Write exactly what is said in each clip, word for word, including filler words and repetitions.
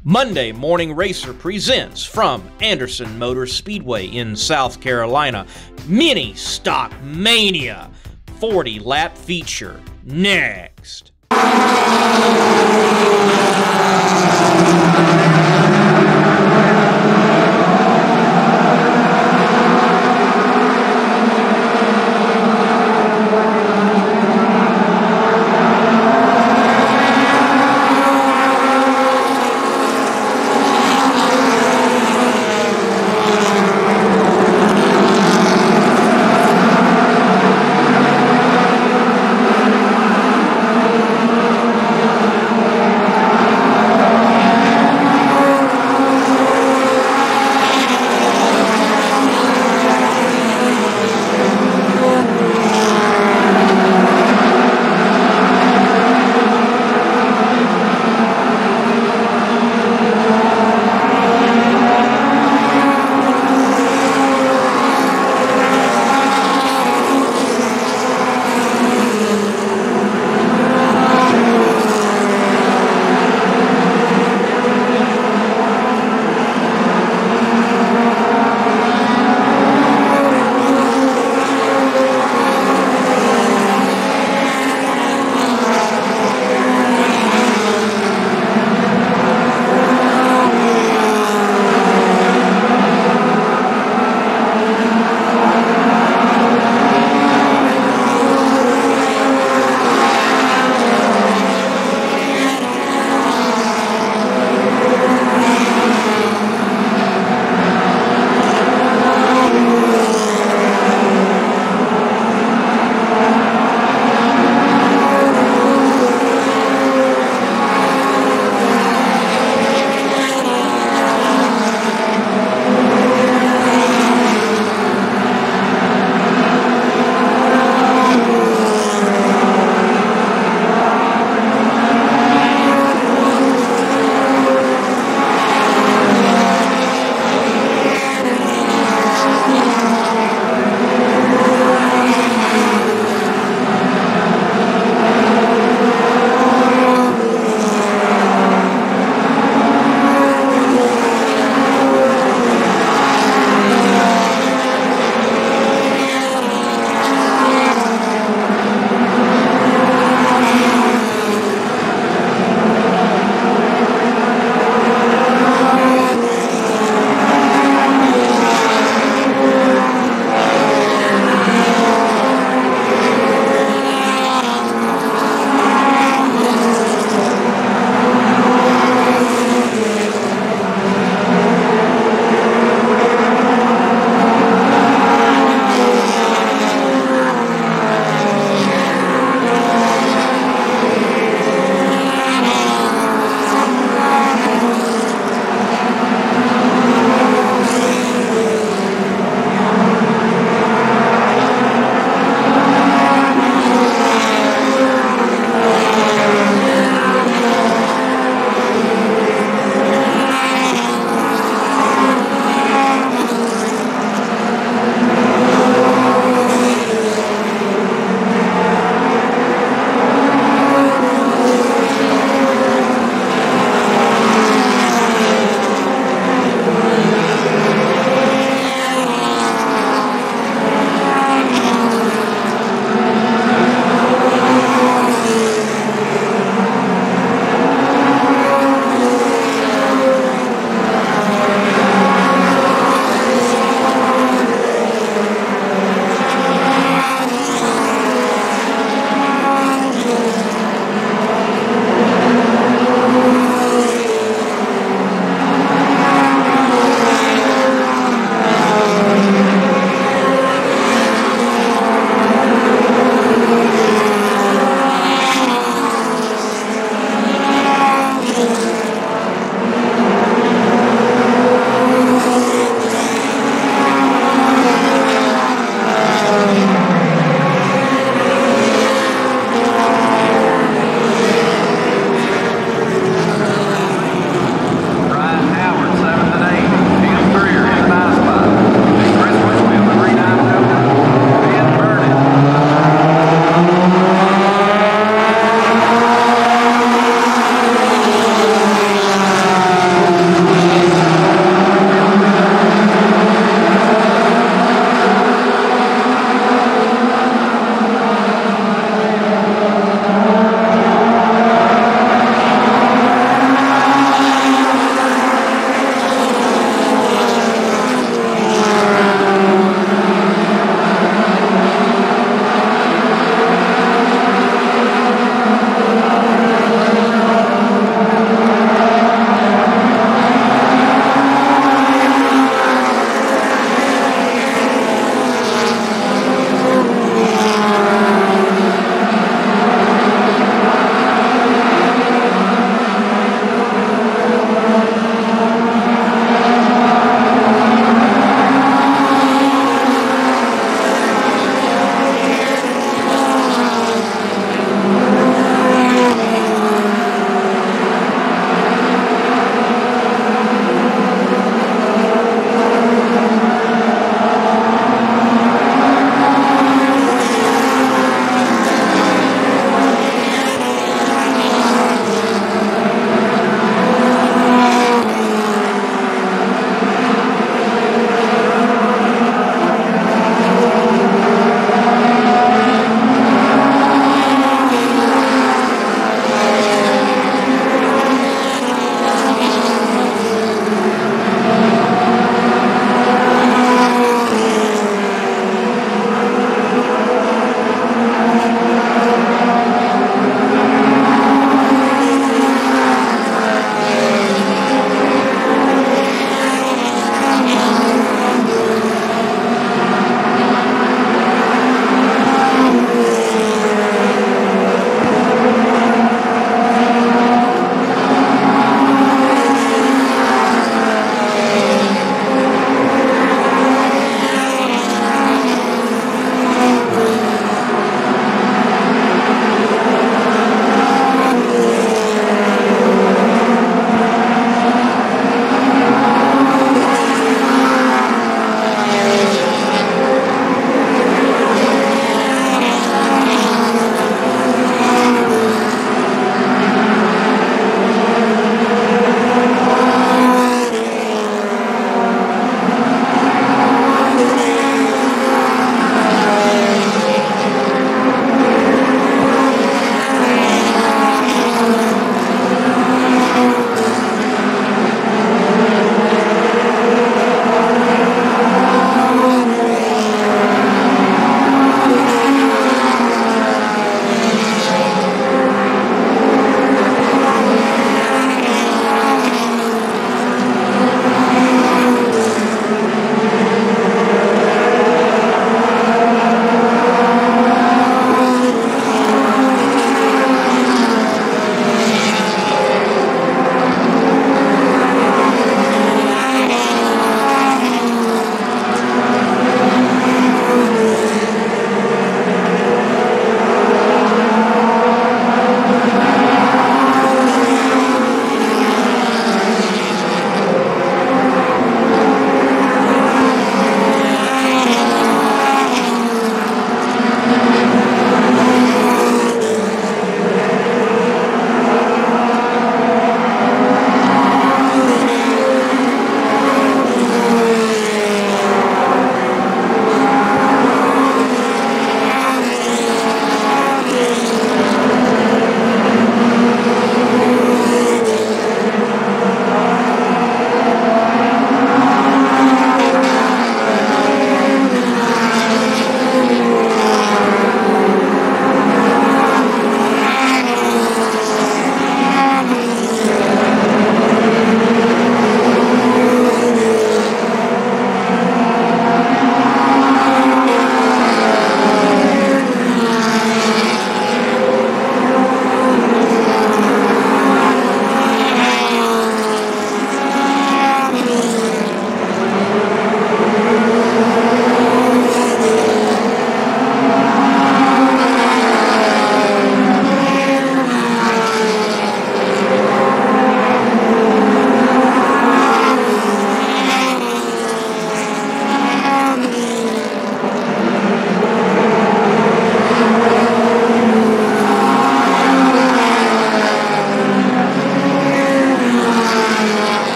Monday Morning Racer presents from Anderson Motor Speedway in South Carolina, Mini Stock Mania forty lap feature. Next.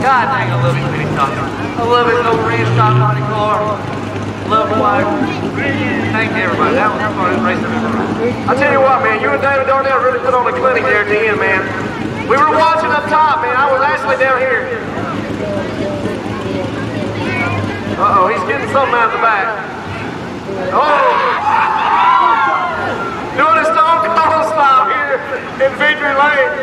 God dang, I love it, mini stock. I love it, no ranch stock on the car. Love the wife. Thank you, everybody. That was the fun racing ever. I tell you what, man, you and David Darnell really put on a clinic there at the end, man. We were watching up top, man. I was actually down here. Uh-oh, he's getting something out of the back. Oh! Doing a Stone Cold style here in Victory Lane.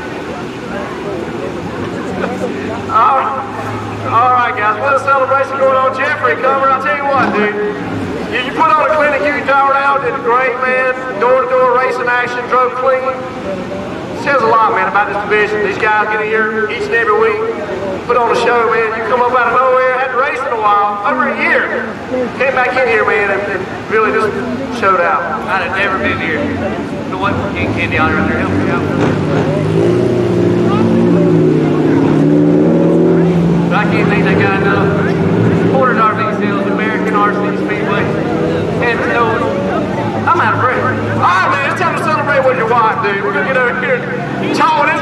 All right. All right, guys. What a celebration going on. Jeffrey, Comer, I'll tell you what, dude. You, you put on a clinic, you towered out, did great, man. Door-to-door racing action, drove clean. Says a lot, man, about this division. These guys get here each and every week, put on a show, man. You come up out of nowhere, hadn't raced in a while, over a year. Came back in here, man, and, and really just showed out. I'd have never been here. The one for King Candy out there helping me out. But I can't thank that guy enough. Supporters R V Sales, American R C Speedway, and Snow. I'm out of breath. All right, man, it's time to celebrate with your wife, dude. We're gonna get over here and chaw it